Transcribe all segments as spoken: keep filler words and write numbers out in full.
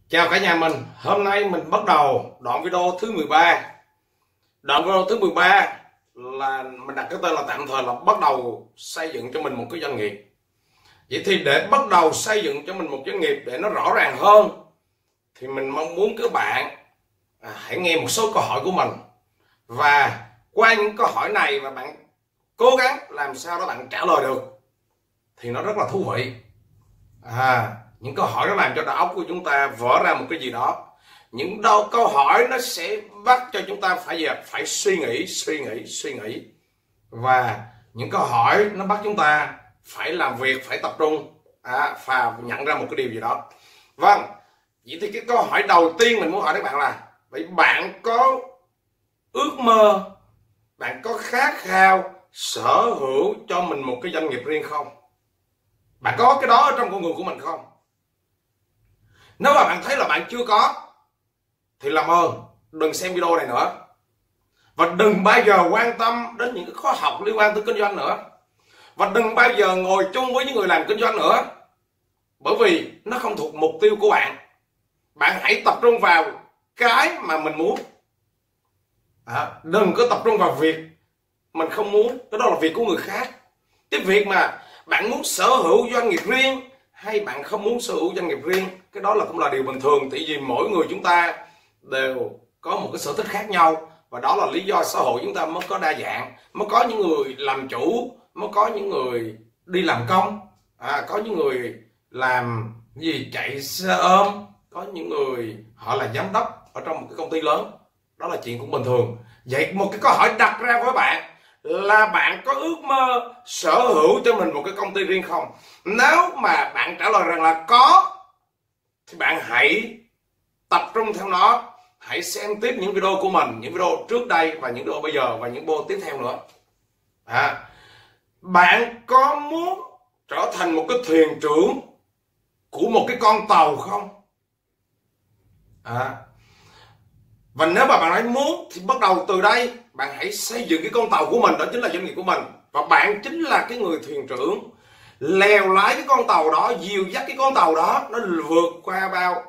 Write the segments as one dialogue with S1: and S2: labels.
S1: Chào cả nhà mình, hôm nay mình bắt đầu đoạn video thứ mười ba. Đoạn video thứ mười ba là mình đặt cái tên là tạm thời là bắt đầu xây dựng cho mình một cái doanh nghiệp. Vậy thì để bắt đầu xây dựng cho mình một doanh nghiệp để nó rõ ràng hơn, thì mình mong muốn các bạn à, hãy nghe một số câu hỏi của mình. Và qua những câu hỏi này mà bạn cố gắng làm sao đó bạn trả lời được thì nó rất là thú vị. À, những câu hỏi nó làm cho đầu óc của chúng ta vỡ ra một cái gì đó. Những đâu câu hỏi nó sẽ bắt cho chúng ta phải gì? Phải suy nghĩ, suy nghĩ, suy nghĩ. Và những câu hỏi nó bắt chúng ta phải làm việc, phải tập trung à, và nhận ra một cái điều gì đó. Vâng, vậy thì cái câu hỏi đầu tiên mình muốn hỏi các bạn là vậy bạn có ước mơ, bạn có khát khao sở hữu cho mình một cái doanh nghiệp riêng không? Bạn có cái đó ở trong con người của mình không? Nếu mà bạn thấy là bạn chưa có thì làm ơn đừng xem video này nữa. Và đừng bao giờ quan tâm đến những cái khóa học liên quan tới kinh doanh nữa. Và đừng bao giờ ngồi chung với những người làm kinh doanh nữa. Bởi vì nó không thuộc mục tiêu của bạn. Bạn hãy tập trung vào cái mà mình muốn. À, đừng có tập trung vào việc mình không muốn. Cái đó là việc của người khác. Cái việc mà bạn muốn sở hữu doanh nghiệp riêng hay bạn không muốn sở hữu doanh nghiệp riêng, cái đó là cũng là điều bình thường. Tại vì mỗi người chúng ta đều có một cái sở thích khác nhau. Và đó là lý do xã hội chúng ta mới có đa dạng. Mới có những người làm chủ, mới có những người đi làm công, à, có những người làm gì chạy xe ôm, có những người họ là giám đốc ở trong một cái công ty lớn. Đó là chuyện cũng bình thường. Vậy một cái câu hỏi đặt ra với bạn là bạn có ước mơ sở hữu cho mình một cái công ty riêng không? Nếu mà bạn trả lời rằng là có thì bạn hãy tập trung theo nó. Hãy xem tiếp những video của mình, những video trước đây và những video bây giờ và những video tiếp theo nữa. À, bạn có muốn trở thành một cái thuyền trưởng của một cái con tàu không? À, và nếu mà bạn nói muốn thì bắt đầu từ đây bạn hãy xây dựng cái con tàu của mình, đó chính là doanh nghiệp của mình. Và bạn chính là cái người thuyền trưởng lèo lái cái con tàu đó, dìu dắt cái con tàu đó nó vượt qua bao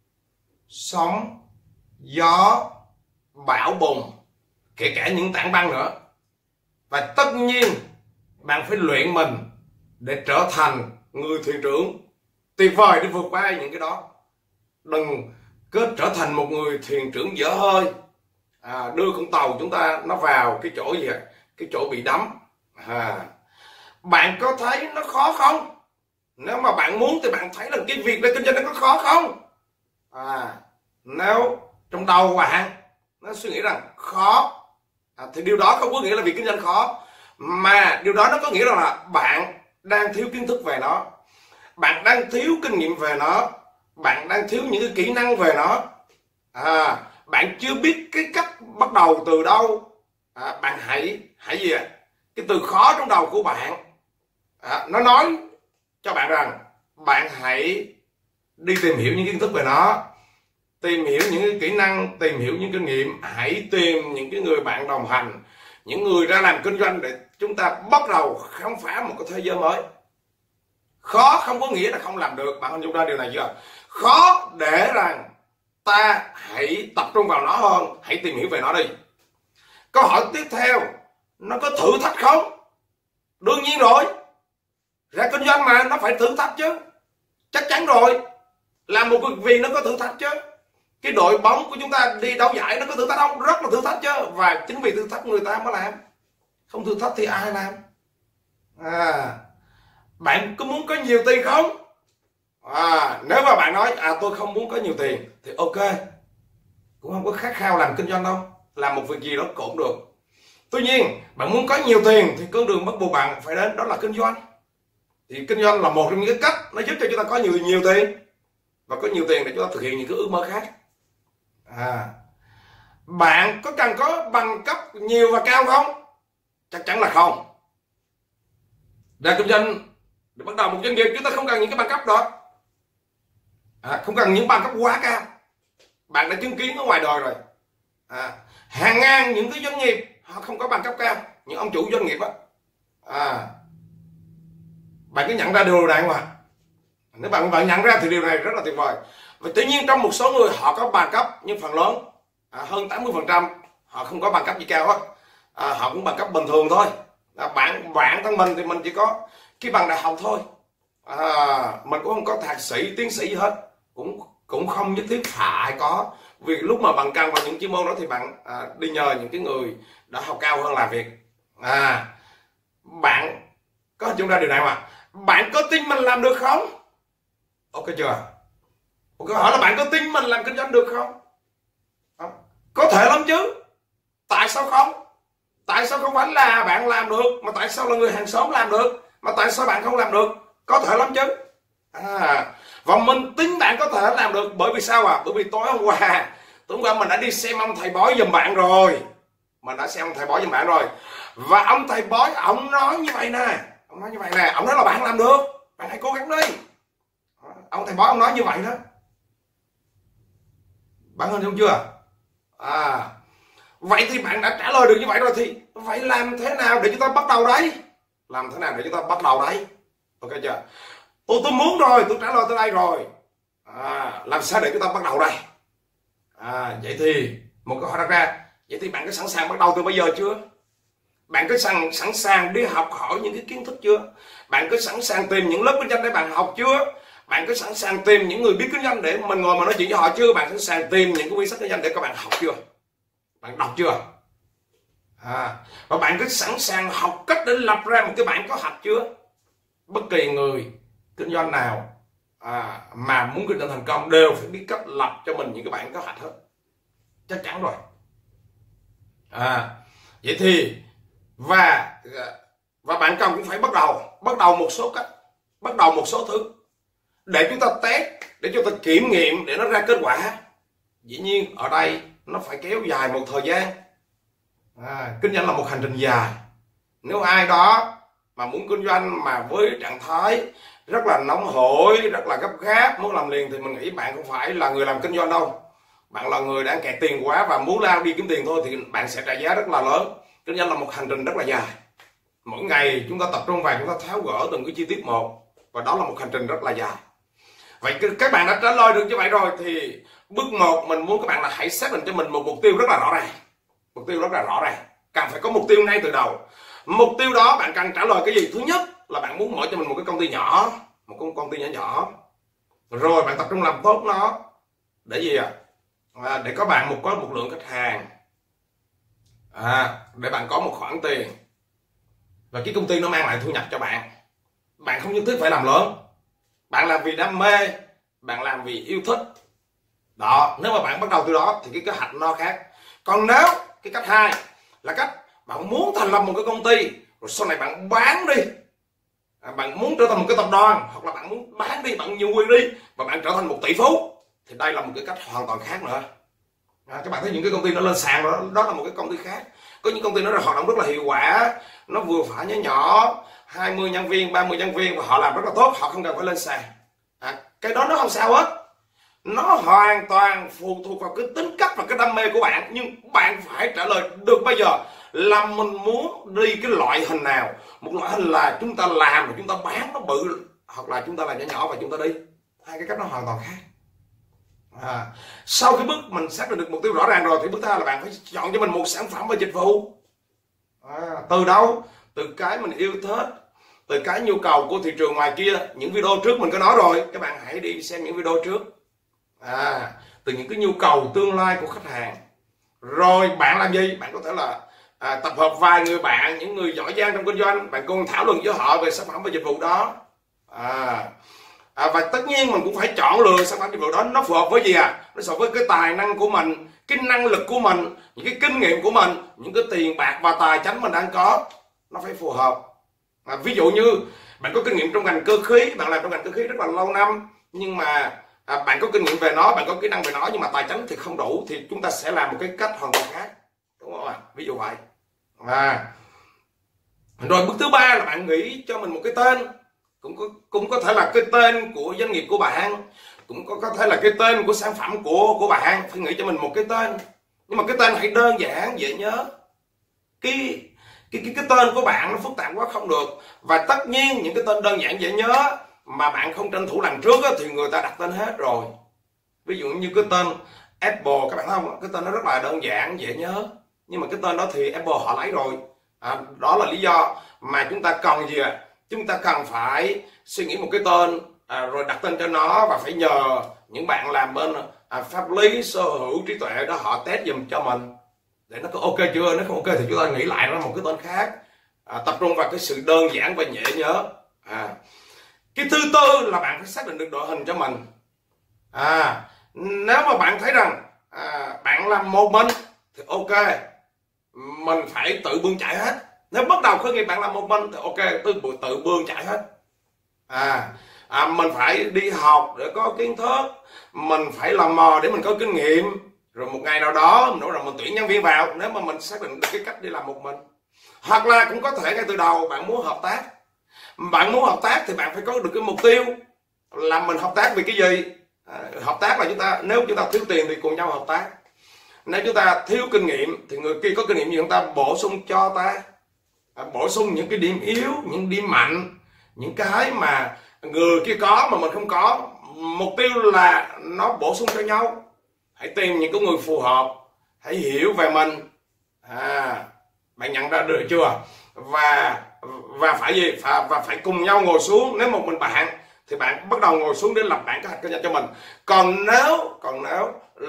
S1: sóng, gió, bão bùng, kể cả những tảng băng nữa. Và tất nhiên bạn phải luyện mình để trở thành người thuyền trưởng tuyệt vời để vượt qua những cái đó. Đừng cứ trở thành một người thuyền trưởng dở hơi, à, đưa con tàu chúng ta nó vào cái chỗ gì, cái chỗ bị đắm. À, bạn có thấy nó khó không? Nếu mà bạn muốn thì bạn thấy là cái việc để kinh doanh nó có khó không? À, nếu trong đầu bạn nó suy nghĩ rằng khó, à, thì điều đó không có nghĩa là việc kinh doanh khó, mà điều đó nó có nghĩa là bạn đang thiếu kiến thức về nó, bạn đang thiếu kinh nghiệm về nó, bạn đang thiếu những cái kỹ năng về nó. À, bạn chưa biết cái cách bắt đầu từ đâu. À, bạn hãy hãy gì ạ? Cái từ khó trong đầu của bạn, à, nó nói cho bạn rằng bạn hãy đi tìm hiểu những kiến thức về nó, tìm hiểu những cái kỹ năng, tìm hiểu những kinh nghiệm. Hãy tìm những cái người bạn đồng hành, những người ra làm kinh doanh để chúng ta bắt đầu khám phá một cái thế giới mới. Khó không có nghĩa là không làm được. Bạn hình dung ra điều này chưa? Khó để rằng ta hãy tập trung vào nó hơn, hãy tìm hiểu về nó đi. Câu hỏi tiếp theo, nó có thử thách không? Đương nhiên rồi, ra kinh doanh mà nó phải thử thách chứ. Chắc chắn rồi, làm một việc vì nó có thử thách chứ. Cái đội bóng của chúng ta đi đấu giải nó có thử thách không? Rất là thử thách chứ. Và chính vì thử thách người ta mới làm. Không thử thách thì ai làm? À, bạn có muốn có nhiều tiền không? À, nếu mà bạn nói à tôi không muốn có nhiều tiền thì ok, cũng không có khát khao làm kinh doanh đâu, làm một việc gì đó cũng được. Tuy nhiên bạn muốn có nhiều tiền thì con đường bắt buộc bạn phải đến đó là kinh doanh. Thì kinh doanh là một trong những cái cách nó giúp cho chúng ta có nhiều nhiều tiền và có nhiều tiền để chúng ta thực hiện những cái ước mơ khác. À, bạn có cần có bằng cấp nhiều và cao không? Chắc chắn là không. Để kinh doanh, để bắt đầu một doanh nghiệp chúng ta không cần những cái bằng cấp đó, à, không cần những bằng cấp quá cao. Bạn đã chứng kiến ở ngoài đời rồi, à, hàng ngàn những cái doanh nghiệp họ không có bằng cấp cao, những ông chủ doanh nghiệp á, à, bạn cứ nhận ra điều này mà. Nếu bạn bạn nhận ra thì điều này rất là tuyệt vời. Và tuy nhiên trong một số người họ có bằng cấp, nhưng phần lớn à, hơn tám mươi phần trăm họ không có bằng cấp gì cao hết, à, họ cũng bằng cấp bình thường thôi. À, bạn bạn thân mình thì mình chỉ có cái bằng đại học thôi, à, mình cũng không có thạc sĩ tiến sĩ gì hết, cũng cũng không nhất thiết phải có, vì lúc mà bạn cần vào những chuyên môn đó thì bạn à, đi nhờ những cái người đã học cao hơn làm việc. À, bạn có hình dung ra điều này mà. Bạn có tin mình làm được không? Ok chưa? Một câu hỏi là bạn có tin mình làm kinh doanh được không? À, có thể lắm chứ. Tại sao không? Tại sao không phải là bạn làm được, mà tại sao là người hàng xóm làm được, mà tại sao bạn không làm được? Có thể lắm chứ. À, và mình tin bạn có thể làm được bởi vì sao à? Bởi vì tối hôm qua, tối hôm qua mình đã đi xem ông thầy bói giùm bạn rồi. Mình đã xem ông thầy bói giùm bạn rồi. Và ông thầy bói, ông nói như vậy nè. Ông nói như vậy nè, ông nói là bạn làm được. Bạn hãy cố gắng đi. Ông thầy bói ông nói như vậy đó. Bạn hình dung chưa? À, vậy thì bạn đã trả lời được như vậy rồi thì vậy làm thế nào để chúng ta bắt đầu đấy? Làm thế nào để chúng ta bắt đầu đấy? Ok chưa? Tôi tôi muốn rồi, tôi trả lời tới đây rồi. À, làm sao để chúng ta bắt đầu đây? À, vậy thì một câu hỏi đặt ra, vậy thì bạn có sẵn sàng bắt đầu từ bây giờ chưa? Bạn có sẵn sẵn sàng đi học hỏi những cái kiến thức chưa? Bạn có sẵn sàng tìm những lớp kinh doanh để bạn học chưa? Bạn có sẵn sàng tìm những người biết kinh doanh để mình ngồi mà nói chuyện với họ chưa? Bạn sẵn sàng tìm những cái quyển sách kinh doanh để các bạn học chưa? Bạn đọc chưa? À, và bạn có sẵn sàng học cách để lập ra một cái bảng kế hoạch chưa? Bất kỳ người kinh doanh nào à, mà muốn kinh doanh thành công đều phải biết cách lập cho mình những cái bảng kế hoạch hết, chắc chắn rồi. À, vậy thì và và bạn cần cũng phải bắt đầu bắt đầu một số cách, bắt đầu một số thứ để chúng ta test, để chúng ta kiểm nghiệm, để nó ra kết quả. Dĩ nhiên ở đây nó phải kéo dài một thời gian. À, kinh doanh là một hành trình dài. Nếu ai đó mà muốn kinh doanh mà với trạng thái rất là nóng hổi, rất là gấp gáp, muốn làm liền, thì mình nghĩ bạn không phải là người làm kinh doanh đâu. Bạn là người đang kẹt tiền quá và muốn lao đi kiếm tiền thôi, thì bạn sẽ trả giá rất là lớn. Kinh doanh là một hành trình rất là dài. Mỗi ngày chúng ta tập trung vào, chúng ta tháo gỡ từng cái chi tiết một, và đó là một hành trình rất là dài. Vậy các bạn đã trả lời được như vậy rồi thì bước một mình muốn các bạn là hãy xác định cho mình một mục tiêu rất là rõ ràng. Mục tiêu rất là rõ ràng, cần phải có mục tiêu ngay từ đầu. Mục tiêu đó bạn cần trả lời cái gì? Thứ nhất là bạn muốn mở cho mình một cái công ty nhỏ, một công công ty nhỏ nhỏ, rồi bạn tập trung làm tốt nó để gì ạ? À, để có bạn một có một lượng khách hàng, à, để bạn có một khoản tiền, và cái công ty nó mang lại thu nhập cho bạn. Bạn không nhất thiết phải làm lớn, bạn làm vì đam mê, bạn làm vì yêu thích đó. Nếu mà bạn bắt đầu từ đó thì cái kế hoạch nó khác. Còn nếu cái cách hai là cách bạn muốn thành lập một cái công ty, rồi sau này bạn bán đi, à, bạn muốn trở thành một cái tập đoàn, hoặc là bạn muốn bán đi, bạn nhiều quyền đi và bạn trở thành một tỷ phú, thì đây là một cái cách hoàn toàn khác nữa. À, các bạn thấy những cái công ty nó lên sàn đó, đó là một cái công ty khác. Có những công ty nó hoạt động rất là hiệu quả, nó vừa phải nhỏ nhỏ, hai mươi nhân viên, ba mươi nhân viên, và họ làm rất là tốt, họ không cần phải lên sàn. À, cái đó nó không sao hết. Nó hoàn toàn phụ thuộc vào cái tính cách và cái đam mê của bạn. Nhưng bạn phải trả lời được bây giờ là mình muốn đi cái loại hình nào. Một loại hình là chúng ta làm rồi chúng ta bán nó bự, hoặc là chúng ta làm nhỏ nhỏ và chúng ta đi. Hai cái cách nó hoàn toàn khác. À, sau cái bước mình xác định được mục tiêu rõ ràng rồi thì bước thứ hai là bạn phải chọn cho mình một sản phẩm và dịch vụ. À, từ đâu? Từ cái mình yêu thích, từ cái nhu cầu của thị trường ngoài kia. Những video trước mình có nói rồi, các bạn hãy đi xem những video trước. À, từ những cái nhu cầu tương lai của khách hàng. Rồi bạn làm gì? Bạn có thể là à, tập hợp vài người bạn, những người giỏi giang trong kinh doanh, bạn cùng thảo luận với họ về sản phẩm và dịch vụ đó. À, à, và tất nhiên mình cũng phải chọn lựa sản phẩm dịch vụ đó nó phù hợp với gì à? Nó phù hợp với cái tài năng của mình, cái năng lực của mình, những cái kinh nghiệm của mình, những cái tiền bạc và tài chính mình đang có, nó phải phù hợp. À, ví dụ như bạn có kinh nghiệm trong ngành cơ khí, bạn làm trong ngành cơ khí rất là lâu năm, nhưng mà à, bạn có kinh nghiệm về nó, bạn có kỹ năng về nó, nhưng mà tài chính thì không đủ, thì chúng ta sẽ làm một cái cách hoàn toàn khác, đúng không ạ? Ví dụ vậy. À, rồi bước thứ ba là bạn nghĩ cho mình một cái tên, cũng có cũng có thể là cái tên của doanh nghiệp của bạn, cũng có có thể là cái tên của sản phẩm của của bạn. Phải nghĩ cho mình một cái tên, nhưng mà cái tên hãy đơn giản dễ nhớ. Cái cái cái cái tên của bạn nó phức tạp quá không được. Và tất nhiên những cái tên đơn giản dễ nhớ mà bạn không tranh thủ làm trước á, thì người ta đặt tên hết rồi. Ví dụ như cái tên Apple, các bạn thấy không, cái tên nó rất là đơn giản dễ nhớ, nhưng mà cái tên đó thì Apple họ lấy rồi. À, đó là lý do mà chúng ta cần gì ạ? À? Chúng ta cần phải suy nghĩ một cái tên, à, rồi đặt tên cho nó, và phải nhờ những bạn làm bên à, pháp lý sở hữu trí tuệ đó họ test giùm cho mình để nó có ok chưa. Nếu không ok thì chúng ta nghĩ lại ra một cái tên khác. À, tập trung vào cái sự đơn giản và dễ nhớ. À, cái thứ tư là bạn phải xác định được đội hình cho mình. À, nếu mà bạn thấy rằng à, bạn làm một mình thì ok, mình phải tự bươn chải hết. Nếu bắt đầu khởi nghiệp bạn làm một mình thì ok, tự, tự bươn chải hết. À, à, mình phải đi học để có kiến thức, mình phải làm mò để mình có kinh nghiệm, rồi một ngày nào đó mình nói rằng mình tuyển nhân viên vào, nếu mà mình xác định được cái cách đi làm một mình. Hoặc là cũng có thể ngay từ đầu bạn muốn hợp tác. Bạn muốn hợp tác thì bạn phải có được cái mục tiêu là mình hợp tác vì cái gì. À, hợp tác là chúng ta, nếu chúng ta thiếu tiền thì cùng nhau hợp tác. Nếu chúng ta thiếu kinh nghiệm thì người kia có kinh nghiệm gì chúng ta bổ sung cho ta. À, bổ sung những cái điểm yếu, những điểm mạnh, những cái mà người kia có mà mình không có. Mục tiêu là nó bổ sung cho nhau. Hãy tìm những cái người phù hợp, hãy hiểu về mình. À, bạn nhận ra được chưa? Và và phải gì? Và, và phải cùng nhau ngồi xuống. Nếu một mình bạn thì bạn bắt đầu ngồi xuống để lập bản kế hoạch kinh doanh cho mình. Còn nếu còn nếu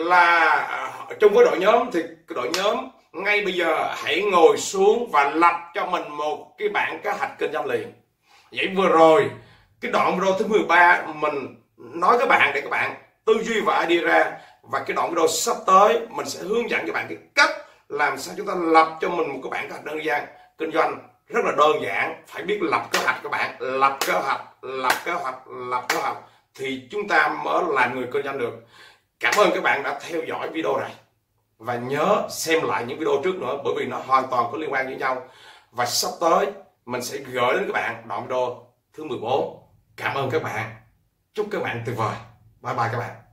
S1: là chung với đội nhóm thì cái đội nhóm ngay bây giờ hãy ngồi xuống và lập cho mình một cái bản kế hoạch kinh doanh liền. Vậy vừa rồi cái đoạn video thứ mười ba mình nói các bạn để các bạn tư duy và idea ra, và cái đoạn video sắp tới mình sẽ hướng dẫn cho bạn cái cách làm sao chúng ta lập cho mình một cái bản kế hoạch đơn giản kinh doanh rất là đơn giản. Phải biết lập kế hoạch các bạn, lập kế hoạch, lập kế hoạch, lập kế hoạch thì chúng ta mới làm người kinh doanh được. Cảm ơn các bạn đã theo dõi video này, và nhớ xem lại những video trước nữa, bởi vì nó hoàn toàn có liên quan với nhau. Và sắp tới mình sẽ gửi đến các bạn đoạn video thứ mười bốn. Cảm ơn các bạn, chúc các bạn tuyệt vời. Bye bye các bạn.